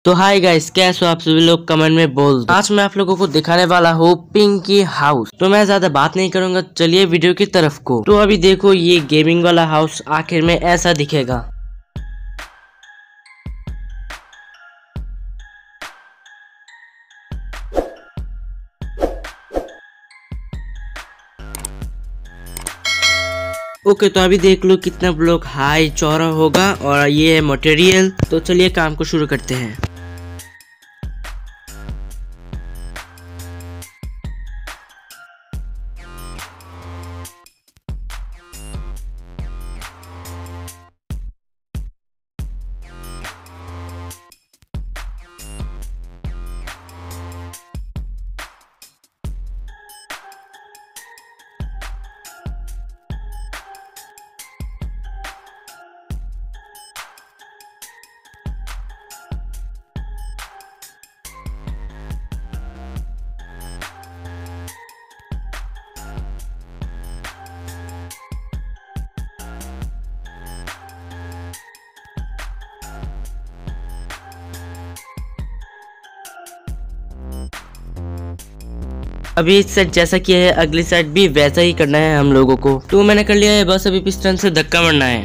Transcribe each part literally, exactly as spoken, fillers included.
तो hi guys, कैसे हो आप सभी लोग? कमेंट में बोल दो। आज मैं आप लोगों को दिखाने वाला हूँ पिंकी हाउस। तो मैं ज्यादा बात नहीं करूंगा, चलिए वीडियो की तरफ को। तो अभी देखो, ये गेमिंग वाला हाउस आखिर में ऐसा दिखेगा। ओके, तो अभी देख लो कितना ब्लॉक हाई चौड़ा होगा और ये है मटेरियल। तो चलिए काम को शुरू करते हैं। अभी इस साइड जैसा किया है, अगली साइड भी वैसा ही करना है हम लोगों को। तो मैंने कर लिया है, बस अभी पिस्टन से धक्का मारना है।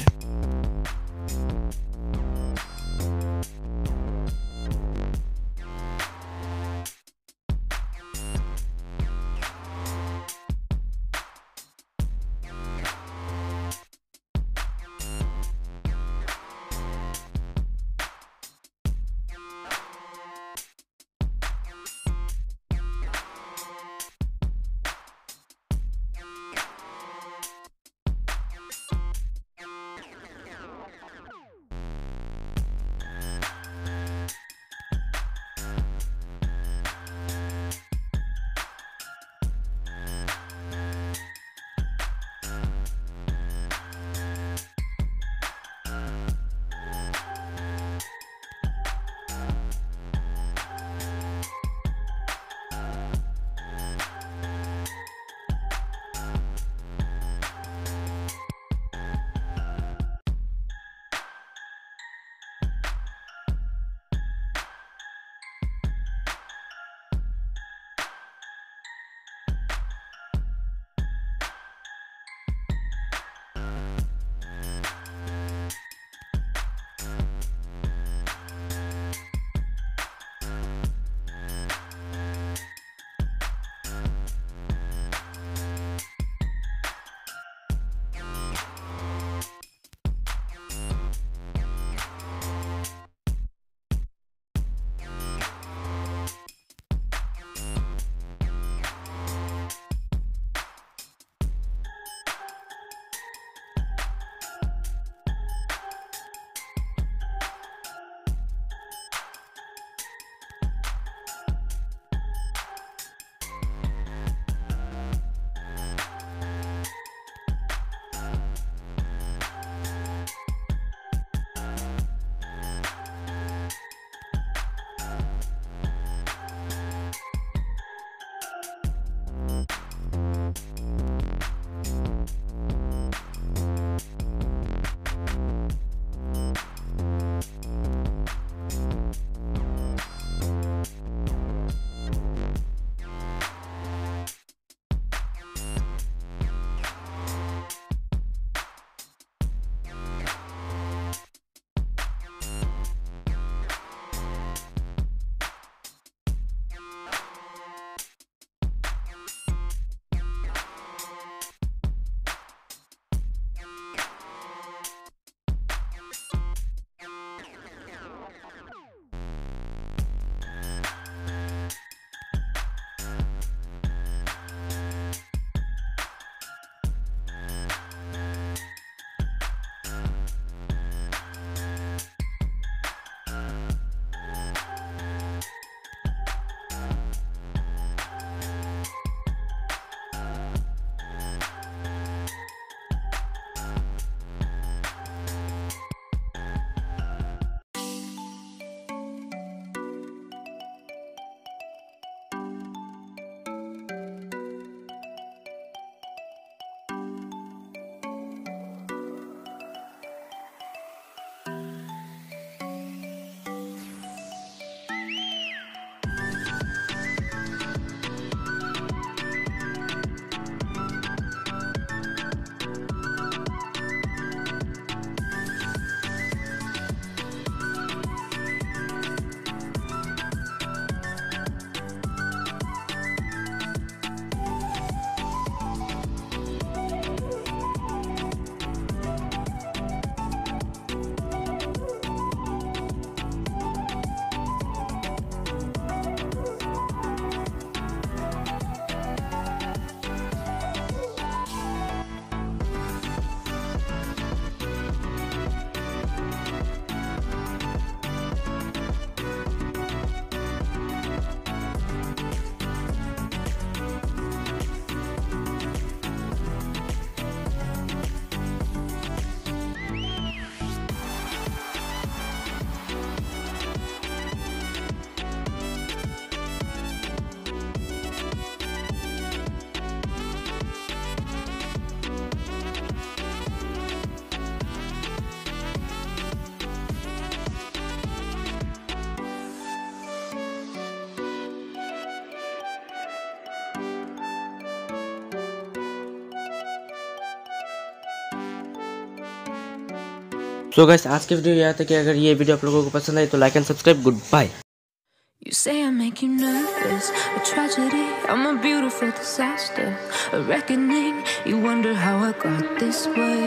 सो गाइस आज की वीडियो यहाँ तक है। अगर ये वीडियो आप लोगों को पसंद आई तो like and subscribe. Good bye. You say I make you nervous, a tragedy, I'm a beautiful disaster, a reckoning, you wonder how I got this way.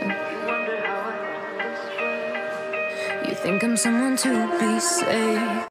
You think I'm someone to be saved.